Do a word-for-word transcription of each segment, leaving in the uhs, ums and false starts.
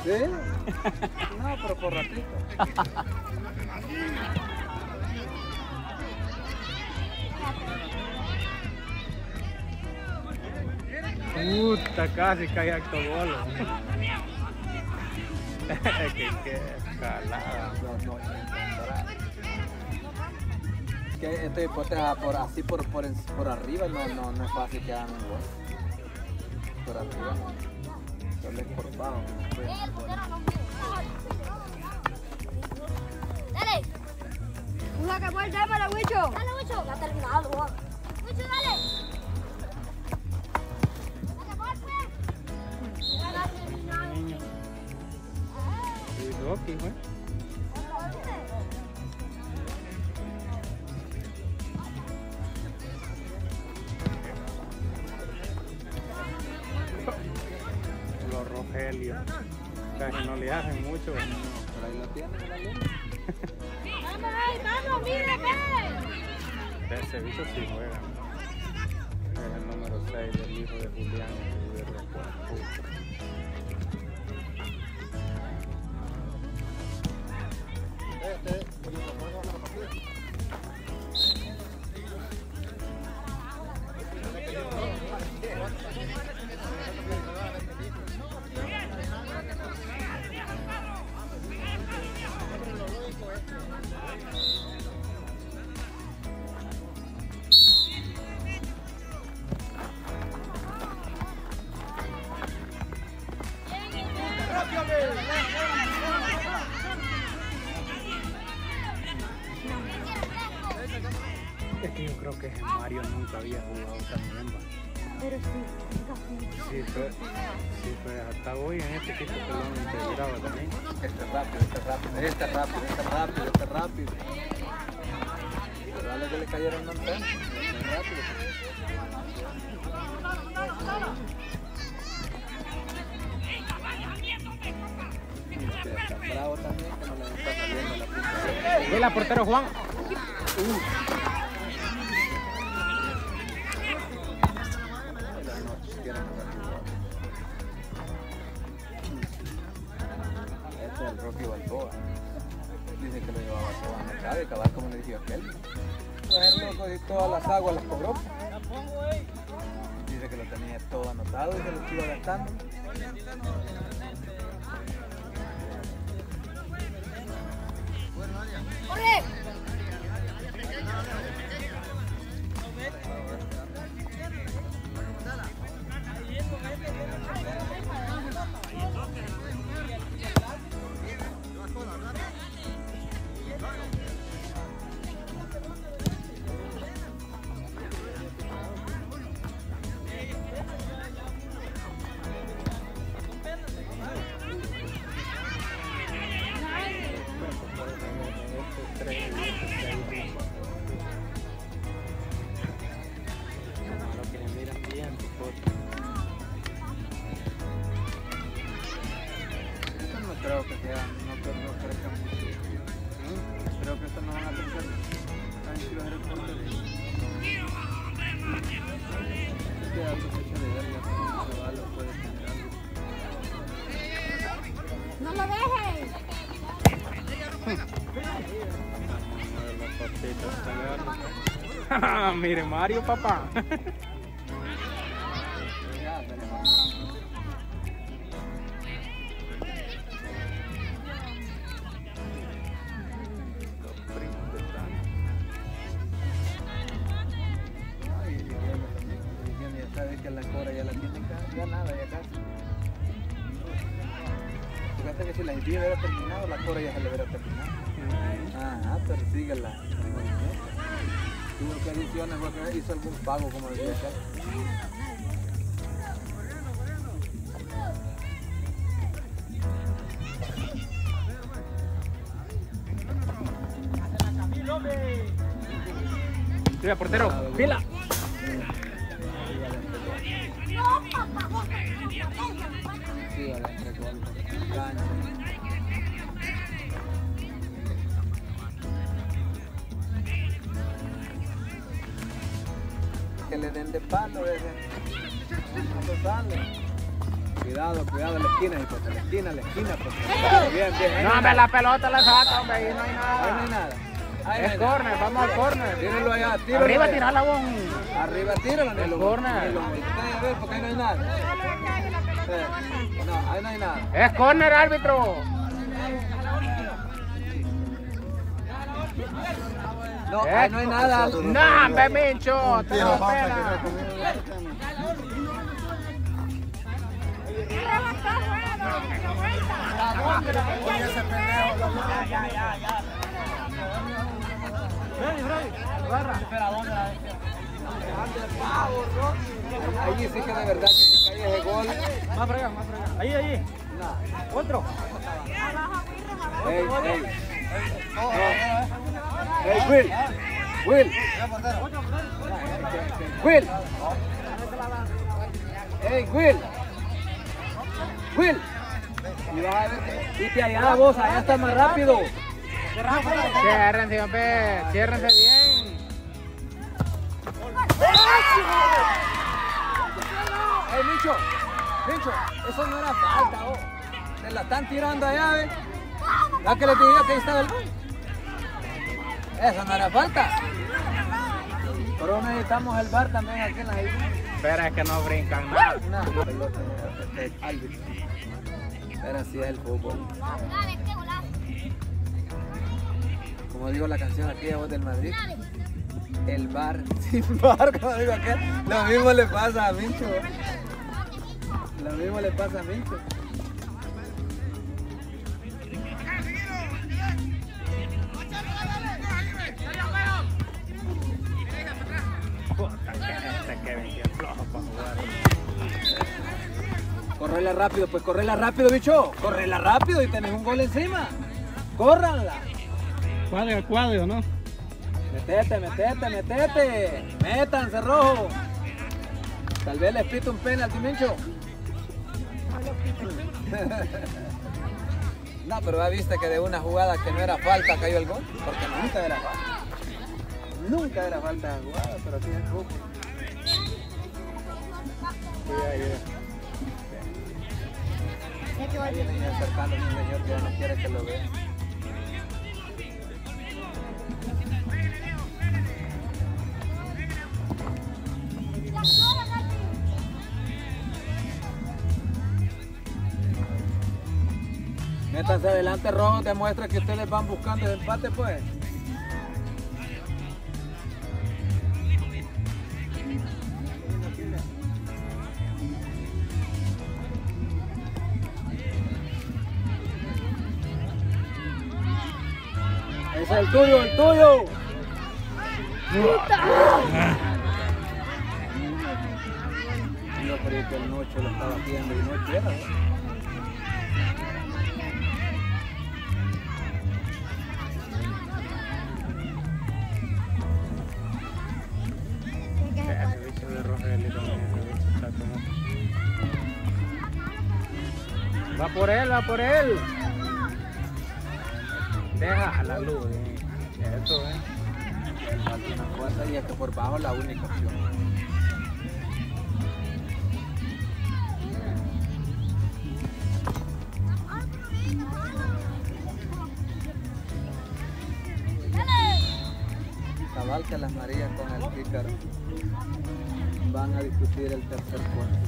¿Sí? No, pero por ratito. Puta, casi cae autobolo. que, que jalada. No, no, que este hipote por así por, por, por arriba no, no, no es fácil que hagan un gol. Por arriba no. Solo es por bajo. Dale. Usa que puede dámela, Wicho. Dale, Wicho. Ya ha terminado, Juan. Wicho, dale. Rocky, güey. Los Rogelio. Casi no le hacen mucho. Por ahí lo tienen en la línea. Vamos, ahí, vamos, mire, ve. Ese bicho sí juega. Es el número seis del hijo de Julián. De Es que yo creo que Mario nunca había jugado también, va. Pero sí, Sí, fue, sí, fue hasta hoy en este equipo que lo han integrado también. Este es rápido, este es rápido, este es rápido, este es rápido, este es rápido. Pero dale que le cayeron no sé. Es rápido. Este está bravo también, que no le está saliendo la punta. Vela, portero Juan. Uh. Este es el Rocky Balboa. Dice que lo llevaba todo anotado y cabal como le dijo aquel. Pues él loco y todas las aguas las cobró. Dice que lo tenía todo anotado y se lo iba gastando. ¡Corre! Creo que sea, no creo, no crezcan mucho. ¿Mm? Creo que estos no van a crecer tan kilos de reporte. Es que algo se echa de ver, ya como un chaval puede tener algo. ¡No lo dejes! Mire Mario, papá. Ya, tenemos. Que la cora ya la tienen ganada ya casi. Fíjate que si la envía hubiera terminado, la cora ya se le hubiera terminado. Ajá, pero síguela. Tuvo que adiciones, porque hizo algún pago, como decía acá. Mira, portero, fila. Sí, a la entregó al cancha. Que le den de palo, ese. No sale. Cuidado, cuidado, la esquina, hipote, la esquina, la esquina. Porque... Bien, bien. No, hombre, la pelota la saca, hombre, ahí no hay nada. Ahí no hay nada. Ahí Es corner, vamos al corner. Tíralo allá, tíralo. Arriba, allá. tirala, vos. Arriba, tíralo. Ni Es lo corner. ni lo voltees a ver, porque ahí no hay nada. Sí. No, ahí no hay nada. Es corner, árbitro. No, ahí no hay nada. No, hombre, Mincho. Te lo espera. Allí sí que de verdad que se cae ese gol. Más para allá, más para allá. Ahí, ahí. No. Otro. Hey, hey. Hey, Will. Will. Will. Hey, Will. Will. Y vas a ver que... Viste allá vos, allá está más rápido. Ciérrense, hombre. Ciérrense bien. Hey, Micho. Micho, eso no era falta, vos. Se la están tirando allá, ¿ves? ¿La que les dije que ahí estaba el gol? Eso no era falta. Pero necesitamos el bar también aquí en la isla. Pero es que no brincan nada. Una pelota, este es árbitro. Pero así es el fútbol. Como digo la canción aquella voz del Madrid, el bar sin bar, como digo aquel, lo mismo le pasa a Mincho. Lo mismo le pasa a Mincho. Correla rápido, pues correla rápido, bicho. Correla rápido y tenés un gol encima. Córranla. Cuadro al cuadro, ¿no? Metete, metete, metete. Métanse, rojo. Tal vez les pito un penalti, Mincho. No, pero ya viste que de una jugada que no era falta cayó el gol. Porque nunca era falta. Nunca era falta de jugada, pero aquí es el fútbol. Ahí viene acercando a un señor que ya no quiere que lo vea. Métanse adelante, rojo, demuestra que ustedes van buscando el empate, pues. Ese es el tuyo, el tuyo. Yo creí que el noche lo estaba haciendo y noche era, ¿no? Va por él, va por él. Deja a la luz. Eh. Eso, eh. Una fuerza y es que por bajo la única opción. Cabal que las Marías con el pícaro van a discutir el tercer puesto.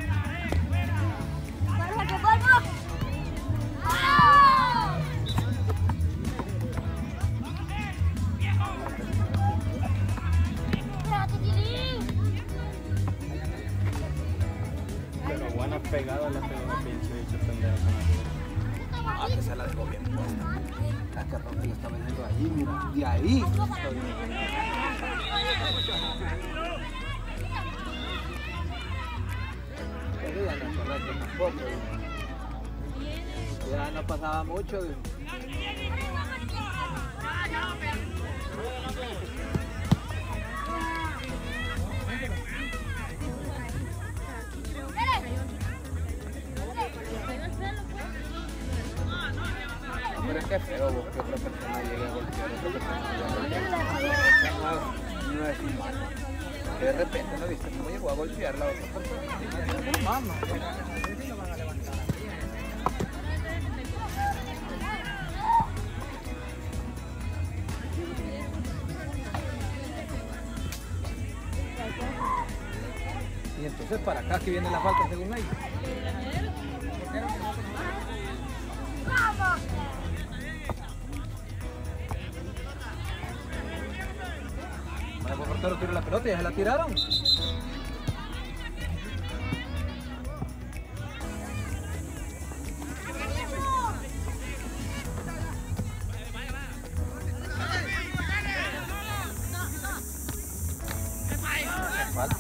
Pero buena pegada la pegó el pinche bicho pendejo. Ah, que se la dejó bien puesta. La que Roque le está vendiendo ahí, mira. Y ahí. Pero ya no se Roque tampoco. Ya no pasaba mucho. Pero es que es feo vos que otra persona llegue a golpear a otra persona. No es, no es humano. De repente, ¿no viste cómo llegó a golpear la otra persona? Mamá. Y entonces para acá que viene la falta según ellos. Bueno, el portero tiró la pelota y ya se la tiraron. Falta.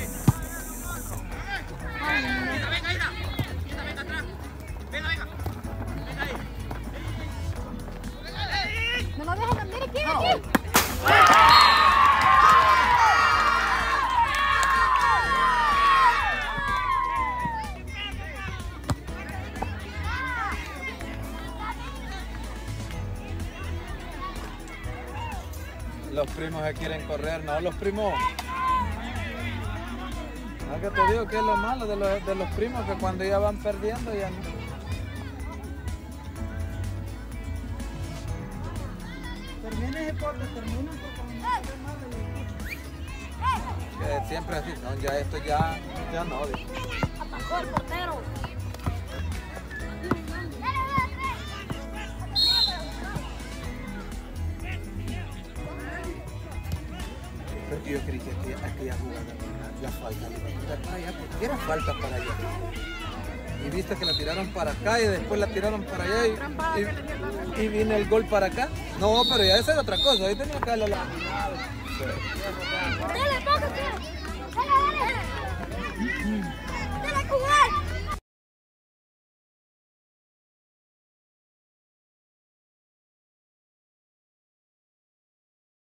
No lo dejes, mira aquí, aquí. Los primos que quieren correr, no, los primos. No, que te digo que es lo malo de los, de los primos, que cuando ya van perdiendo ya no. Termina ese corte, termina Que siempre así, no, ya esto ya, ya no. Atacó el portero. Pero yo creí que aquella, aquella jugada, la falta, la para allá, porque era falta para allá. Y viste que la tiraron para acá y después la tiraron para allá y, y, y vino el gol para acá. No, pero ya esa era otra cosa, ahí tenía que darle la... Dale, poco, tío. Dale, dale.